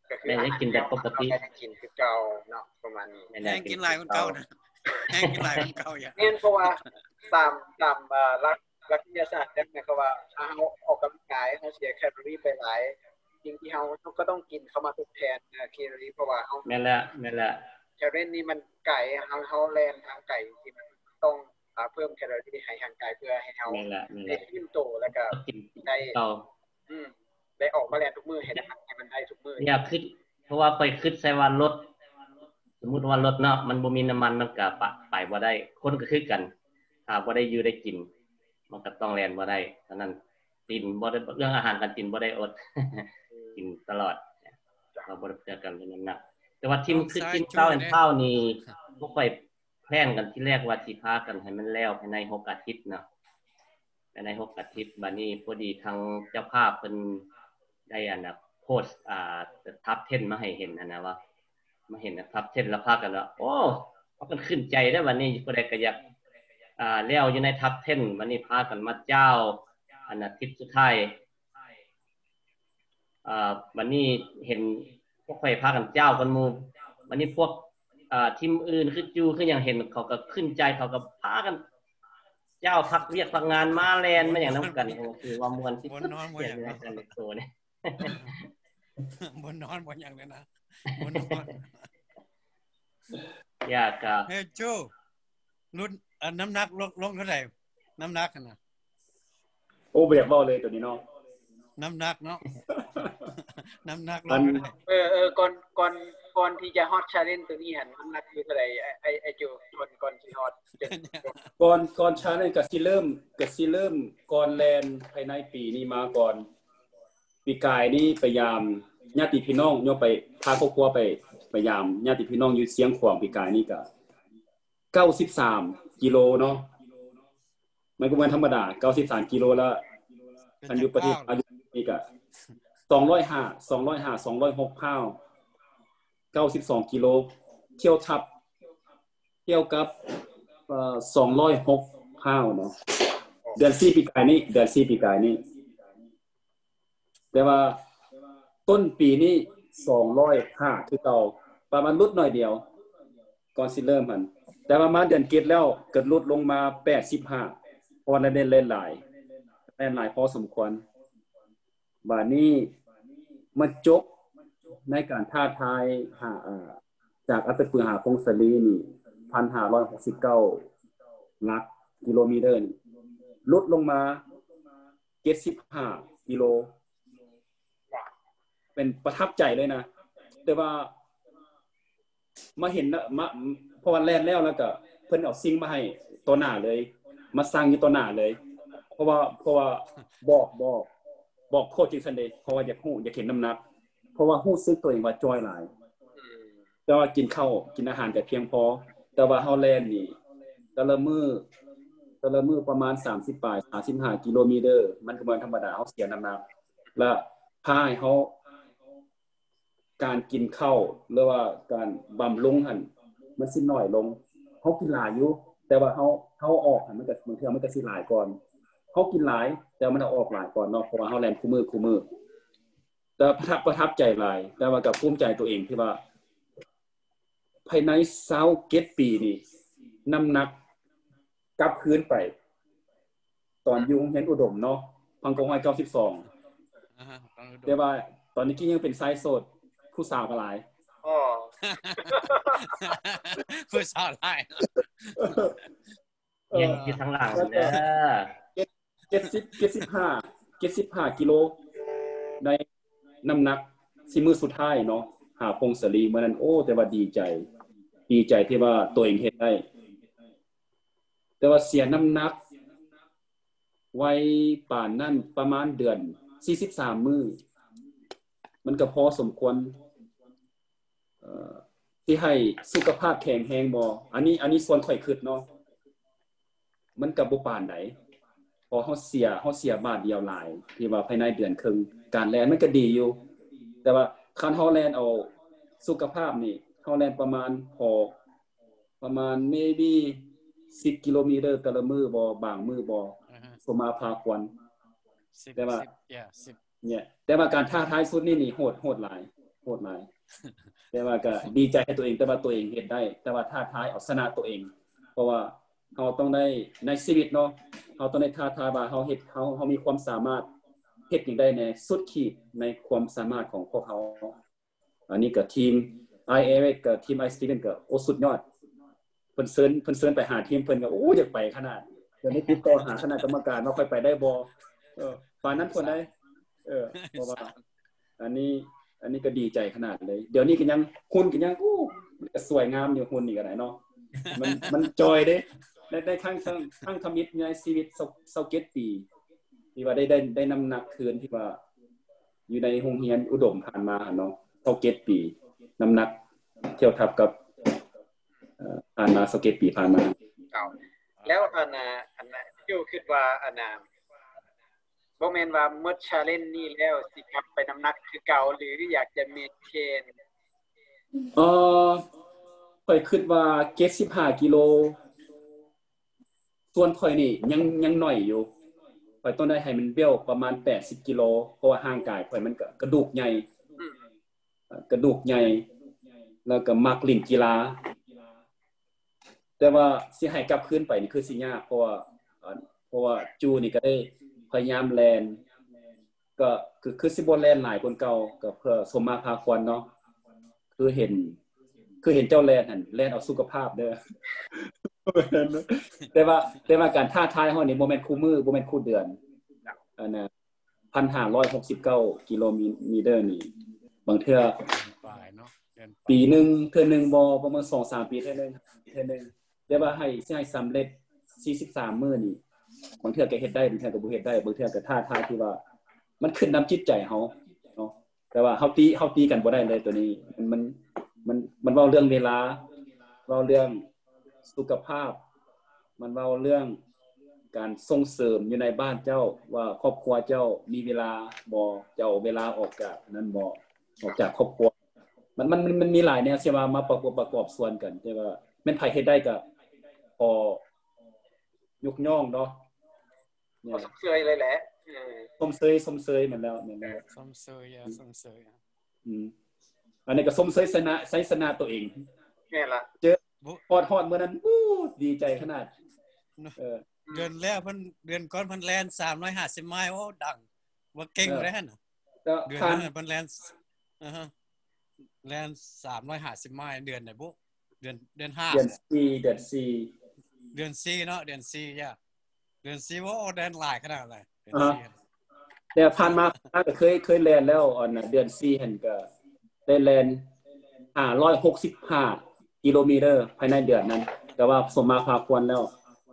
ก็คือแม่ได้กินแบบปกติแม่ได้กินคือเก่าเนาะประมาณนี้แห้งกินหลายคนเก่านะแห้งกินหลายคนเก่าอย่างเนี่ยเพราะว่าตามตามเอ่อหลักหลักวิทยาศาสตร์เนี่ยหมายความว่าถ้าเฮาออกกำลังกายเฮาเสียแคลอรี่ไปหลายสิ่งที่เฮาก็ต้องกินเข้ามาทดแทนแคลอรี่เพราะว่าเฮาแม่นละแม่นละแคลอรี่นี่มันไก่เฮาเฮาแล่นทางไก่ที่มันต้องอ่าเพิ่มแคลอรี่ให้ทางกายเพื่อให้เฮาแม่นละแม่นได้ละขึ้นโตแล้วก็กินได้เก่าอืมได้ออกมาแล่นทุกมื้อให้ได้ให้มันได้ทุกมื้ออยากคิดเพราะว่าค่อยคิดใส่ว่ารถสมมุติว่ารถเนาะมันบ่มีน้ำมันมันก็ปะไปบ่ได้คนก็คือกันถ้าบ่ได้อยู่ได้กินมันก็ต้องแล่นบ่ได้ฉะนั้นกินบ่ได้เรื่องอาหารการกินบ่ได้อด กินตลอดเราบ่ได้เจอกันเป็นน้ำหนักแต่ว่าที่คือกินข้าวอันข้าวนี่บ่ค่อยแพลนกันที่แรกว่าสิพากันให้มันแล้วภายในหกอาทิตย์เนาะภายในหกอาทิตย์บัดนี้พอดีทางเจ้าภาพเพิ่นได้อันน่ะโพสต์อ่าท็อปสิบมาให้เห็นอันนะว่ามาเห็นท็อปสิบแล้วพากันว่าโอ้พากันขึ้นใจเด้อวันนี้ผู้ใดก็อยากอ่าแล้วอยู่ในท็อปสิบวันนี้พากันมาเจ้าอันน่ะทิศสุดท้ายอ่าวันนี้เห็นพวกข่อยพากันเจ้ากันหมู่วันนี้พวกอ่าทีมอื่นคือจูคือหยังเห็นเขาก็ขึ้นใจเขาก็พากันเจ้าพักเรียกพักงานมาแลนมาอย่างนำกันคือว่ามวนที่สุดเสียงในกันโตนี่บนนอนบนอย่างเลยนะบนนอนอยากก็เฮ้ยจูรุ่นน้ำหนักลงลงเท่าไหร่น้ำหนักนะโอ้บ่อยากเว้าเลยตัวนี้เนาะน้ำหนักเนาะ น้ำหนักลงเท่าไหร่เออเออก่อนก่อนก่อนที่จะฮอต challenge ตัวนี้หั่นน้ำหนักอยู่เท่าใดไอ้ไอ้จูก่อนก่อนสิฮอตก่อนก่อนชาเนี่ยก็สิเริ่มก็สิเริ่มก่อนแลนภายในปีนี้มาก่อนปีกายนี่พยายามญาติพี่น้องโยไปพาครอบครัวไปพยายามญาติพี่น้องอยู่เสียงขวางปีกายนี่ก็เก้าสิบสามกิโลเนาะมันก็มันธรรมดาเก้าสิบสามกิโลแล้วอันอยู่ประเทศอายุนี่ก็สองร้อยห้า สองร้อยห้า สองร้อยหกพาวเก้าสิบสองกิโลเที่ยวทับเที่ยวกับเอ่อสองร้อยหกพาวเนาะเดือนสี่ปีกายนี้เดือนสี่ปีกายนี้แต่ว่าต้นปีนี้สองร้อยห้าคือเก่าประมาณลดหน่อยเดียวก่อนสิเริ่มหั่นแต่ประมาณเดือนเกตแล้วเกิดลดลงมาแปดสิบห้าพอได้เล่นหลายเล่นหลายพอสมควรบัดนี้มาจบในการท้าทายหาอ่าจากอัตตปือหาพงศลีนี่ หนึ่งพันห้าร้อยหกสิบเก้า หลักกิโลเมตรนี่ลดลงมาเจ็ดสิบห้ากิโลเป็นประทับใจเลยนะแต่ว่ามาเห็นนะมาพอวันแรกแล้วแล้วก็เพิ่นเอาซิงมาให้ตัวหน้าเลยมาสร้างอยู่ตัวหน้าเลยเพราะว่าเพราะว่าบอกบอกบอกโคชจริงซั่นเด้เพราะว่าอยากฮู้อยากเห็นน้ำหนักเพราะว่าฮู้สึกตัวเองว่าจอยหลายแต่ว่ากินข้าวกินอาหารก็เพียงพอแต่ว่าเฮาแล่นนี่แต่ละมื้อแต่ละมื้อประมาณสามสิบปลายสามสิบห้ากิโลเมตรมันก็บ่ธรรมดาเฮาเสียน้ำหนักและพาให้เฮาการกินข้าวหรือว่าการบำรุงหั่นมันสิน้อยลงเฮากินหลายอยู่แต่ว่าเฮาเฮาออกมันก็บางเทื่อมันก็สิหลายก่อนเฮากินหลายแต่มันออกหลายก่อนเนาะเพราะว่าเฮาแล่นคู่มือคู่มือแต่ประทับประทับใจหลายแต่ว่าก็ภูมิใจตัวเองที่ว่าภายในยี่สิบเจ็ดปีนี่น้ำหนักกลับคืนไปตอนอยู่โรงเรียนอุดมเนาะพังกงห้อยเก้าสิบสองอ่าฮะแต่ว่าตอนนี้ก็ยังเป็นชายโสดผู้สาวก็หลายอ๋อผู้สาวหลายเย็นที่ทั้งหลังเด้อเจ็ดสิบ เจ็ดสิบห้า เจ็ดสิบห้ากิโลในน้ำหนักสิมื้อสุดท้ายเนาะหาพงศลีมื้อนั้นโอ้แต่ว่าดีใจดีใจที่ว่าตัวเองเฮ็ดได้แต่ว่าเสียน้ำหนักไว้ป่านนั้นประมาณเดือนสี่สิบสามมื้อมันก็พอสมควรเอ่อที่ให้สุขภาพแข็งแรงบ่อันนี้อันนี้ส่วนข่อยคิดเนาะมันก็บ่ปานใดพอเฮาเสียเฮาเสียบาทเดียวหลายที่ว่าภายในเดือนครึ่งการแล่นมันก็ดีอยู่แต่ว่าคันเฮาแล่นเอาสุขภาพนี่เฮาแล่นประมาณพอประมาณ maybe สิบกิโลเมตรแต่ละมื้อบ่บางมื้อบ่สมาภาควรแต่ว่าเนี่ยแต่ว่าการท้าทายสุดนี่นี่โหดโหดหลายโคตรหลายแต่ว่าก็ดีใจให้ตัวเองแต่ว่าตัวเองเฮ็ดได้แต่ว่าท้าทายเอาชนะตัวเองเพราะว่าเฮาต้องได้ในชีวิตเนาะเฮาต้องได้ท้าทายว่าเฮาเฮ็ดเฮาเฮามีความสามารถเฮ็ดหยังได้ในสุดขีดในความสามารถของพวกเขาอันนี้ก็ทีม I เอ กับทีม I Student ก็โอ้สุดยอดเพิ่นเชิญเพิ่นเชิญไปหาทีมเพิ่นก็โอ้อยากไปขนาดเดี๋ยวนี้ติดต่อหาคณะกรรมการว่าค่อยไปได้บ่เออปานนั้นคนได้เออเพราะว่าอันนี้อันนี้ก็ดีใจขนาดเลยเดี๋ยวนี้ก็ยังหุ่นก็ยังโอ้สวยงามอยู่หุ่นนี่ก็ได้เนาะมันมันจอยเด้ได้ได้ครั้งครั้งครั้งทำมิตรในชีวิตยี่สิบเจ็ดปีที่ว่าได้ได้ได้น้ำหนักคืนที่ว่าอยู่ในโรงเรียนอุดมผ่านมาเนาะยี่สิบเจ็ดปีน้ำหนักเทียบทับกับเอ่อผ่านมายี่สิบเจ็ดปีผ่านมาครับแล้วอันน่ะอันน่ะอยู่คิดว่าอันน่ะบ่แม่นว่าหมด challenge นี้แล้วสิกลับไปน้ำหนักคือเก่าหรืออยากจะเมนเทนเอ่อข้อยคิดว่าเจ็ดสิบห้ากิโลส่วนข้อยนี่ยังยังน้อยอยู่ข้อยต้องได้ให้มันเบี้ยวประมาณแปดสิบกิโลเพราะว่าร่างกายข้อยมันก็กระดูกใหญ่กระดูกใหญ่แล้วก็มักเล่นกีฬาแต่ว่าสิให้กลับคืนไปนี่คือสิยากเพราะว่าเพราะว่าจูนี่ก็ได้พยายามแล่นก็คือคือสิบ่แล่นหลายคนเก่าก็เพื่อสมมาพาควรเนาะคือเห็นคือเห็นเจ้าแล่นหั่นแล่นเอาสุขภาพเด้อแต่ว่าแต่ว่าการท้าทายเฮานี่บ่แม่นคู่มือบ่แม่นคู่เดือนอันน่ะ หนึ่งพันห้าร้อยหกสิบเก้า กิโลเมตรนี่บางเทื่อปลายเนาะปีนึงเทื่อนึงบ่ประมาณ สองถึงสาม ปีเทื่อนึงเทื่อนึงแต่ว่าให้สิให้สำเร็จสี่สิบสามมื้อนี่บางเทื่อก็เฮ็ดได้บางเทื่อก็บ่เฮ็ดได้บางเทื่อก็ท้าทายที่ว่ามันขึ้นนำจิตใจเฮาเนาะแต่ว่าเฮาตีเฮาตีกันบ่ได้เลยตัวนี้มันมันมันเว้าเรื่องเวลาเว้าเรื่องสุขภาพมันเว้าเรื่องการส่งเสริมอยู่ในบ้านเจ้าว่าครอบครัวเจ้ามีเวลาบ่เจ้าเวลาออกจากนั้นบ่ออกจากครอบครัวมันมันมันมีหลายแนวที่ว่ามาประกอบประกอบส่วนกันแต่ว่าแม่นไผเฮ็ดได้ก็พอยกย่องเนาะเนี่ยสมเสยเลยแหละเออสมเสยสมเสยแม่นแล้วแม่นแล้วสมเสยอ่ะสมเสยอ่ะอืมอันนี้ก็สมเสยชนะไสชนะตัวเองแม่นล่ะเจอฮอดๆมื้อนั้นอู้ดีใจขนาดเออเดือนแล้วเพิ่นเดือนก่อนเพิ่นแล่นสามร้อยห้าสิบไมล์โอ้ดังว่าเก่งแล้วหั่นน่ะเดือนนั้นเพิ่นแล่นอ่าฮะแล่นสามร้อยห้าสิบไมล์เดือนไหนบ่เดือนเดือนห้าเดือนสี่เดือนสี่เดือนสี่เนาะเดือนสี่ย่ะเดือนสี่ว่าโอ้แล่นหลายขนาดไหนเดือนสี่แต่ผ่านมาก็เคยเคยแล่นแล้วอันน่ะเดือนสี่หั่นก็ได้แล่นห้าร้อยหกสิบห้ากิโลเมตรภายในเดือนนั้นแต่ว่าสมมาพาควรแล้ว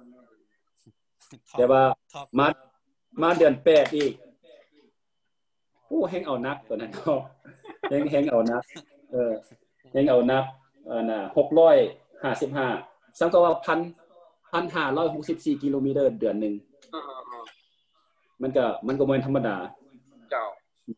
แต่ว่ามามาเดือนแปดอีกโอ้แฮงเอานักตัวนั้นเนาะแฮงแฮงเอานักเออแฮงเอานักอันน่ะหกร้อยห้าสิบห้าซังก็ว่าหนึ่งพันห้าร้อยหกสิบสี่กิโลเมตรเดือนนึงมันก็มันก็บ่แม่นธรรมดาเจ้า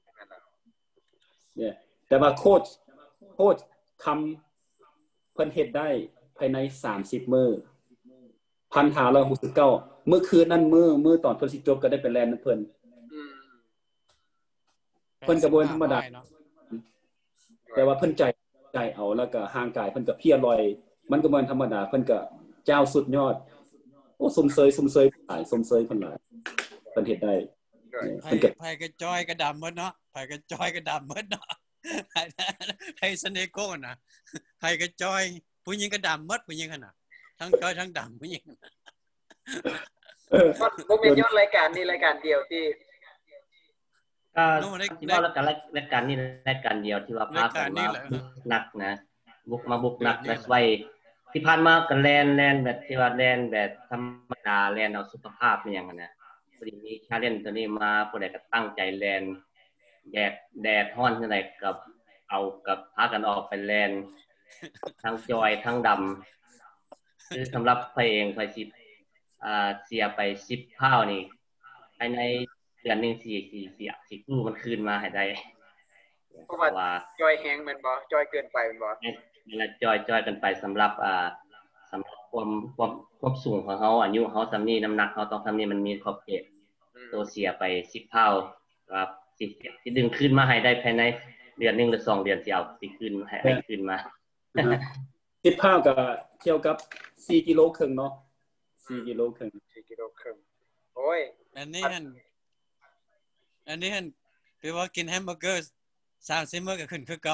เนี่ยแต่ว่าโค้ชโค้ชทำเพิ่นเฮ็ดได้ภายในสามสิบมื้อหนึ่งพันห้าร้อยหกสิบเก้ามื้อคืนนั้นมื้อมื้อตอนเพิ่นสิจบก็ได้ไปแล่นเพิ่นอืมเพิ่นก็บ่ธรรมดาแต่ว่าเพิ่นใจใจเอาแล้วก็ห่างกายเพิ่นก็เพียรอยมันก็บ่ธรรมดาเพิ่นก็เจ้าสุดยอดโอ้สมเสยสมเสยหลายสมเสยเพิ่นหลายเพิ่นเฮ็ดได้เพิ่นก็ไผก็จอยก็ดำหมดเนาะไผก็จอยก็ดำหมดเนาะไผสเนโก้น่ะไผก็จอยผู้หญิงก็ดำหมดผู้หญิงหั่นน่ะทั้งจอยทั้งดำผู้หญิงเออบ่แม่นย้อนรายการนี้รายการเดียวที่ก็ที่ว่าแล้วกันรายการนี้รายการเดียวที่ว่าพากันมาหนักนะบุกมาบุกหนักแบบไว้ที่ผ่านมาก็แล่นแล่นแบบที่ว่าแล่นแบบธรรมดาแล่นเอาสุขภาพนี่หยังน่ะพอดีมีชาเลนจ์ตัวนี้มาผู้ใดก็ตั้งใจแล่นแดดแดดร้อนจังได๋กับเอากับพากันออกไปแล่นทั้งจอยทั้งดำคือสำหรับข้อยเองข้อยสิอ่าเสียไปสิบพาวนี่ภายในเดือนนึงสี่สี่เสียสิกู้มันคืนมาให้ได้เพราะว่าจอยแฮงแม่นบ่จอยเกินไปแม่นบ่นั่นแหละจอยๆกันไปสำหรับอ่าสำหรับความความความสูงของเฮาอายุเฮาซำนี้น้ำหนักเฮาต้องซำนี้มันมีขอบเขตตัวเสียไปสิบเท่าครับสิสิดึงขึ้นมาให้ได้ภายในเดือนนึงหรือสองเดือนสิเอาสิคืนให้ให้คืนมาสิบห้าก็เที่ยวกับสี่กิโลครึ่งเนาะสี่กิโลครึ่งสี่กิโลครึ่งโอ้ยอันนี้หั่นอันนี้หั่นไปว่ากินแฮมเบอร์เกอร์สามสิบมื้อก็ขึ้นคือเก่า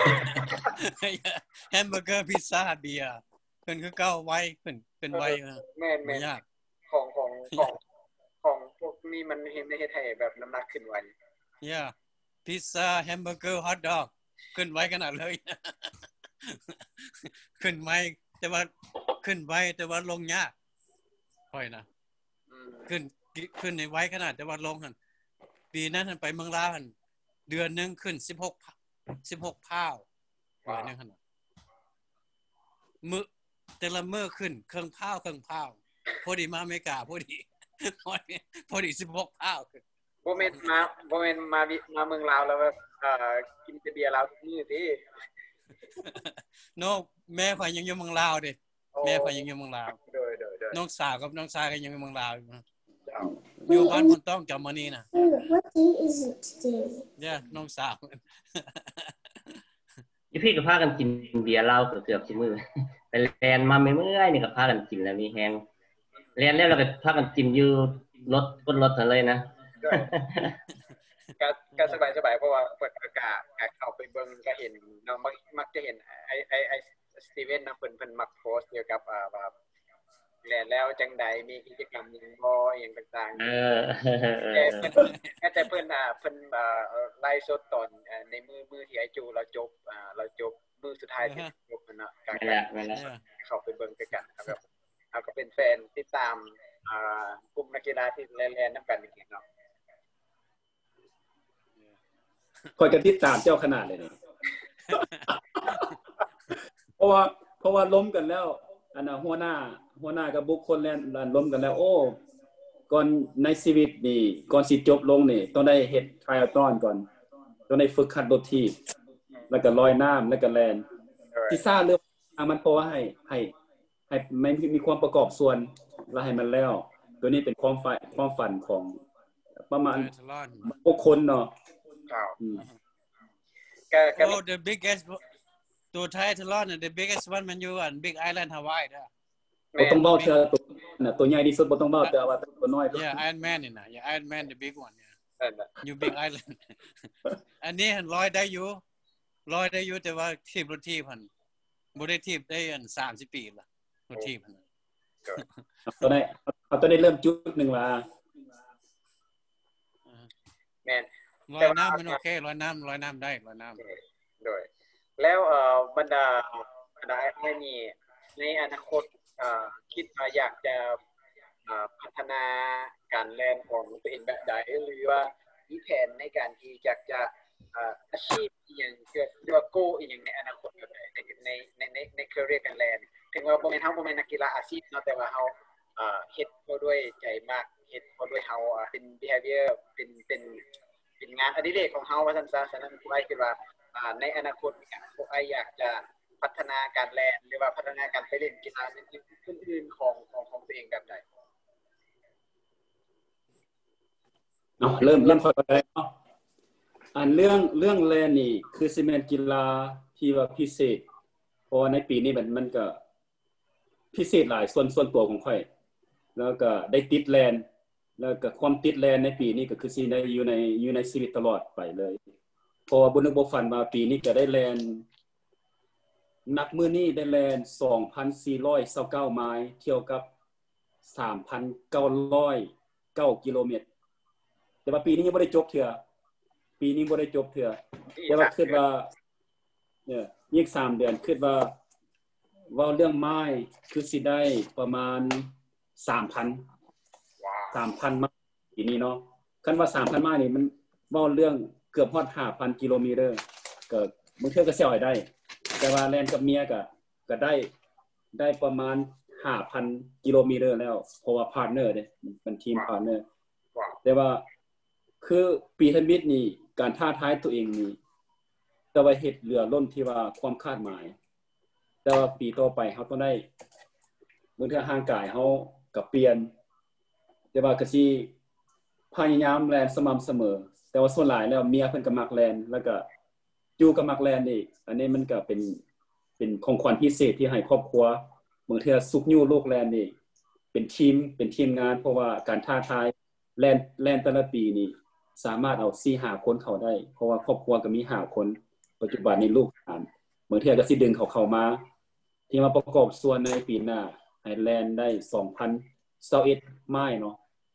แฮมเบอร์เกอร์พิซซ่าเบียร์ขึ้นคือเก่าไวขึ้นขึ้นไวแม่นๆของของของของพวกนี้มันเห็นในเฮ็ดให้แบบน้ำหนักขึ้นไว Yeah พิซซ่าแฮมเบอร์เกอร์ฮอทดอกขึ้นไวขนาดเลยขึ้นไวแต่ว่าขึ้นไวแต่ว่าลงยากค่อยนะขึ้นขึ้นในไวขนาดแต่ว่าลงหั่นปีนั้นหั่นไปเมืองลาวหั่นเดือนนึงขึ้นสิบหก สิบหกพาวเดือนนึงหั่นมื้อแต่ละมื้อขึ้นครึ่งพาวครึ่งพาวพอดีมาอเมริกาพอดีพอดีพอดีสิบหกพาวบ่แม่นมาบ่แม่นมามาเมืองลาวแล้วแบบเอ่อกินแต่เบียร์ลาวทุกมื้อติโนแม่ข่อยยังอยู่เมืองลาวเด้แม่ข่อยยังอยู่เมืองลาวโดยๆๆน้องสาวกับน้องชายก็ยังอยู่เมืองลาวอยู่อยู่บ้านพนต้องจำมื้อนี้น่ะ What day is it today? Yeah น้องสาวอยู่พี่ก็พากันกินเบียร์เหล้าเกือบๆซุมื้อไปแล่นมาเมื่อยๆนี่ก็พากันกินแล้วมีแฮงแล่นแล้วเราก็พากันกินอยู่รถบนรถซั่นเลยนะก็ก็สบายๆเพราะว่าเปิดอากาศเข้าไปเบิ่งก็เห็นเนาะมักมักจะเห็นไอ้ไอ้ไอ้สตีเวนนะเพิ่นเพิ่นมักโพสต์เกี่ยวกับอ่าว่าแล่นแล้วจังได๋มีกิจกรรมหยังบ่อีหยังต่างๆเออแต่แต่เพิ่นอ่ะเพิ่นอ่าไลฟ์สดตอนในมื้อมื้อที่ไอ้จูเราจบอ่าเราจบมื้อสุดท้ายที่จบเนาะก็เข้าไปเบิ่งด้วยกันครับเฮาก็เป็นแฟนติดตามอ่ากลุ่มนักกีฬาที่แล่นๆนำกันนี่เนาะค่อยจะติดตามเจ้าขนาดเลยนี่เพราะว่าเพราะว่าล้มกันแล้วอันน่ะหัวหน้าหัวหน้ากับบุคคลแล่นล้มกันแล้วโอ้ก่อนในชีวิตนี่ก่อนสิจบลงนี่ต้องได้เฮ็ดไทรอัลตอนก่อนต้องได้ฝึกขับรถถีบแล้วก็ลอยน้ำแล้วก็แล่นที่ซ่าเรื่องมันเพราะว่าให้ให้ให้มันมีความประกอบส่วนแล้วให้มันแล้วตัวนี้เป็นความฝันความฝันของประมาณบุคคลเนาะครับก็ Oh the biggest ตัวไทยทลอน the biggest one มันอยู่อัน Big Island Hawaii เด้อบ่ต้องเว้าเทื่อตัวน่ะตัวใหญ่ที่สุดบ่ต้องเว้าแต่ว่าตัวน้อย Yeah Iron Man นี่น่ะ Yeah Iron Man the big one yeah อยู่ Big Island อันนี้หันลอยได้อยู่ลอยได้อยู่แต่ว่าทีบรถทีบหั่นบ่ได้ทีบได้อันสามสิบปีล่ะรถทีบหั่นตัวได้เอาตัวได้เริ่มจุดนึงว่าแม่นลอยน้ำมันโอเคลอยน้ำลอยน้ำได้ลอยน้ำโดยแล้วเอ่อบรรดาบรรดาไอ้นี่ในอนาคตเอ่อคิดว่าอยากจะเอ่อพัฒนาการแล่นของตัวเองแบบใดหรือว่ามีแผนในการที่อยากจะเอ่ออาชีพอีหยังเกิดหรือว่าโกอีหยังในอนาคตแบบใดในในในในในแคเรียร์การแล่นถึงว่าบ่แม่นเฮาบ่แม่นนักกีฬาอาชีพเนาะแต่ว่าเฮาเอ่อเฮ็ดเพราะด้วยใจมากเฮ็ดเพราะด้วยเฮาเป็น behavior เป็นเป็นเป็นงานอดิเรกของเฮาว่าซั่นซะฉะนั้นผู้ใดคิดว่าอ่าในอนาคตพวกไอ้อยากจะพัฒนาการแล่นหรือว่าพัฒนาการไปเล่นกีฬาอื่นๆของของของตัวเองแบบใดเนาะเริ่มเริ่มเข้าใจเนาะอันเรื่องเรื่องแล่นนี่คือสิแม่นกีฬาที่ว่าพิเศษเพราะในปีนี้มันมันก็พิเศษหลายส่วนส่วนตัวของข่อยแล้วก็ได้ติดแล่นแล้วก็ความติดแล่นในปีนี้ก็คือสิได้อยู่ในอยู่ในชีวิตตลอดไปเลยเพราะว่าบ่นึกบ่ฝันว่าปีนี้จะได้แล่นนับมื้อนี้ได้แล่น สองพันสี่ร้อยยี่สิบเก้า ไมล์เที่ยวกับ สามพันเก้าร้อยเก้า กิโลเมตรแต่ว่าปีนี้ยังบ่ได้จบเทื่อปีนี้บ่ได้จบเทื่อแต่ว่าคิดว่าเนี่ยอีกสามเดือนคิดว่าเว้าเรื่องไมล์คือสิได้ประมาณ สามพัน ว้าว สามพัน ไมล์ปีนี้เนาะคันว่า สามพัน ไมล์นี่มันเว้าเรื่องเกือบฮอด ห้าพัน กิโลเมตรก็บางเทื่อก็เซลให้ได้แต่ว่าแล่นกับเมียก็ก็ได้ได้ประมาณ ห้าพัน กิโลเมตรแล้วเพราะว่าพาร์ทเนอร์เด้เป็นทีมพาร์ทเนอร์แต่ว่าคือปีทมิตรนี่การท้าทายตัวเองนี่แต่ว่าเฮ็ดเหลือล้นที่ว่าความคาดหมายแต่ว่าปีต่อไปเฮาต้องได้บางเทื่อร่างกายเฮาก็เปลี่ยนแต่ว่าก็สิพยายามแล่นสม่ำเสมอแต่ว่าส่วนหลายแล้วเมียเพิ่นก็มักแล่นแล้วก็อยู่กับมักแลนนี่อันนี้มันก็เป็นเป็นของขวัญพิเศษที่ให้ครอบครัวบางเทื่อสุกอยู่โลกแลนนี่เป็นทีมเป็นทีมงานเพราะว่าการท้าทายแลนแลนแต่ละปีนี่สามารถเอา สี่ห้า คนเข้าได้เพราะว่าครอบครัวก็มีห้าคนปัจจุบันนี้ลูกหลานบางเทื่อก็สิดึงเขาเข้ามาที่มาประกอบส่วนในปีหน้าให้แลนได้สองพันยี่สิบเอ็ดไม้เนาะ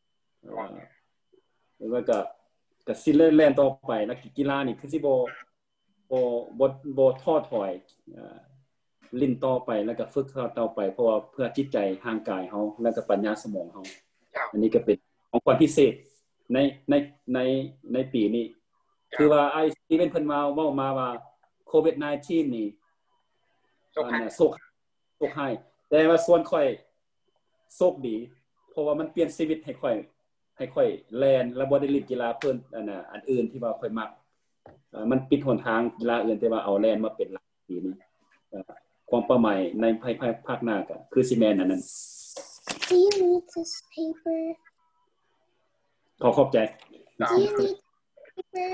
แล้วก็ก็สิเล่นแล่นต่อไปนักกีฬานี่คือสิบ่บ่บ่บ่ท้อถอยเอ่อลิ้นต่อไปแล้วก็ฝึกต่อไปเพราะว่าเพื่อจิตใจร่างกายเฮาแล้วก็ปัญญาสมองเฮาอันนี้ก็เป็นของขวัญพิเศษในในในในปีนี้คือว่าไอ้ที่เป็นเพิ่นมาเว้ามาว่าโควิดสิบเก้า นี่โชคให้โชคโชคให้แต่ว่าส่วนค่อยโชคดีเพราะว่ามันเปลี่ยนชีวิตให้ค่อยให้ค่อยแล่นแล้วบ่ได้เล่นกีฬาเพิ่นอันน่ะอันอื่นที่ว่าค่อยมักเอ่อมันปิดหนทางกีฬาอื่นแต่ว่าเอาแล่นมาเป็นหลักปีนี้เอ่อความเป้าหมายในภายภาคหน้าก็คือสิแม่นอันนั้น Do you need this paper? ขอขอบใจ Do you need paper?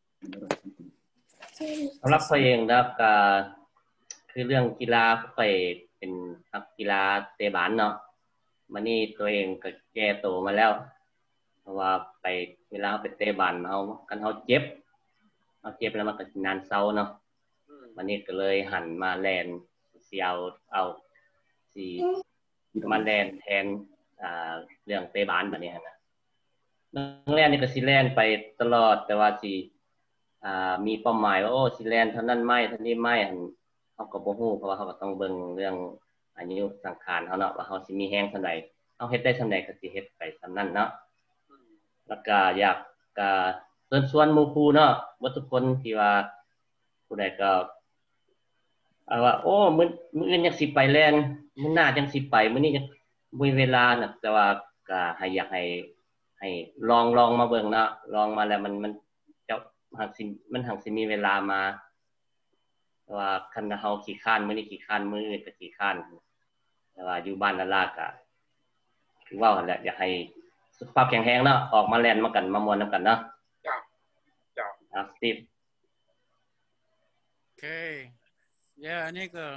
สำหรับตัวเองนะครับก็คือเรื่องกีฬาไปเป็นนักกีฬาเตะบอลเนาะมื้อนี้ตัวเองก็แก่โตมาแล้วเพราะว่าไปเวลาไปเตะบอลเฮาคันเฮาเจ็บเฮาเจ็บแล้วมันก็สินานเซาเนาะวันนี้ก็เลยหันมาแล่นสิเอาเอาสิมาแล่นแทนอ่าเรื่องเตะบอลบัดนี้หั่นน่ะเรื่องแล่นนี่ก็สิแล่นไปตลอดแต่ว่าสิอ่ามีเป้าหมายว่าโอ้สิแล่นเท่านั้นไม่เท่านี้ไม่หั่นเฮาก็บ่ฮู้เพราะว่าเฮาก็ต้องเบิ่งเรื่องอายุสังขารเฮาเนาะว่าเฮาสิมีแรงส่ำใดเฮาเฮ็ดได้ส่ำใดก็สิเฮ็ดไปส่ำนั้นเนาะแล้วก็อยากก็เชิญชวนหมู่คู่เนาะบ่ทุกคนที่ว่าผู้ใดก็อ่าว่าโอ้มื้อมื้ออื่นจังสิไปแล่นมื้อหน้าจังสิไปมื้อนี้จังบ่มีเวลาน่ะแต่ว่าก็ให้อยากให้ให้ลองลองมาเบิ่งเนาะลองมาแล้วมันมันจะหักสิมันหักสิมีเวลามาแต่ว่าคันเฮาขี้คร้านมื้อนี้ขี้คร้านมื้ออื่นก็ขี้คร้านแต่ว่าอยู่บ้านละลาก็คือว่าหั่นแหละอยากให้สุขภาพแข็งแรงเนาะออกมาแล่นมากันมาม่วนนำกันเนาะจ้ะจ้ะอ่ะสตีฟโอเคย่าอันนี้ก็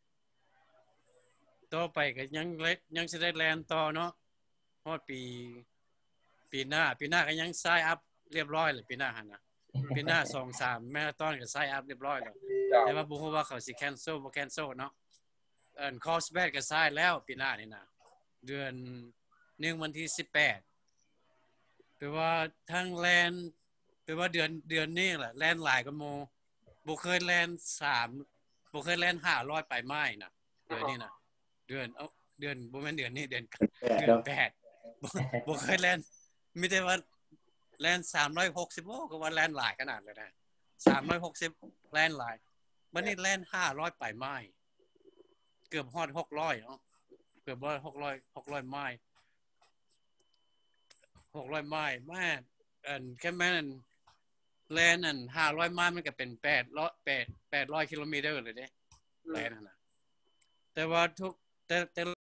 ต่อไปก็ยังยังสิได้แล่นต่อเนาะฮอดปีปีหน้าปีหน้าก็ยังไซน์อัพเรียบร้อยแล้วปีหน้าหั่นน่ะปีหน้า สองสาม แมราธอนก็ไซน์อัพเรียบร้อยแล้วแต่ว่าบ่ฮู้ว่าเขาสิแคนเซิลบ่แคนเซิลเนาะเอิ่นคอสแบทก็ไซน์แล้วปีหน้านี่นะเดือนหนึ่งวันที่สิบแปดแปลว่าทั้งแลนแปลว่าเดือนเดือนนี้แหละแลนหลายกว่าหมู่บ่เคยแลนสามบ่เคยแลนห้าร้อยไปไม้น่ะเดือนนี้น่ะเดือนเอ้าเดือนบ่แม่นเดือนนี้เดือนเดือนแปดบ่บ่เคยแลนมีแต่ว่าแลนสามร้อยหกสิบโอ้ก็ว่าแลนหลายขนาดเลยนะสามร้อยหกสิบแลนหลายบัดนี้แลนห้าร้อยไปไม้เกือบฮอดหกร้อยเนาะเกือบร้อยหกร้อย หกร้อยไม้หกร้อยไม้แม่อันแค่แม่นแลนอันห้าร้อยไม้มันก็เป็นแปดร้อย แปด แปดร้อยกิโลเมตรเลยเด้แลนนั่นน่ะแต่ว่าทุกแต่แต่